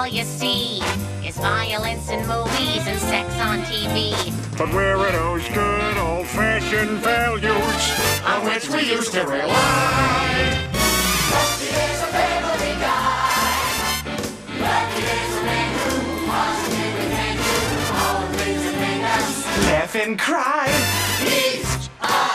all you see is violence in movies and sex on TV. But where are those good old-fashioned values on which we used to rely? Rusty is a family guy. Lucky is a man who positively can do all the things that make us laugh and cry. He's a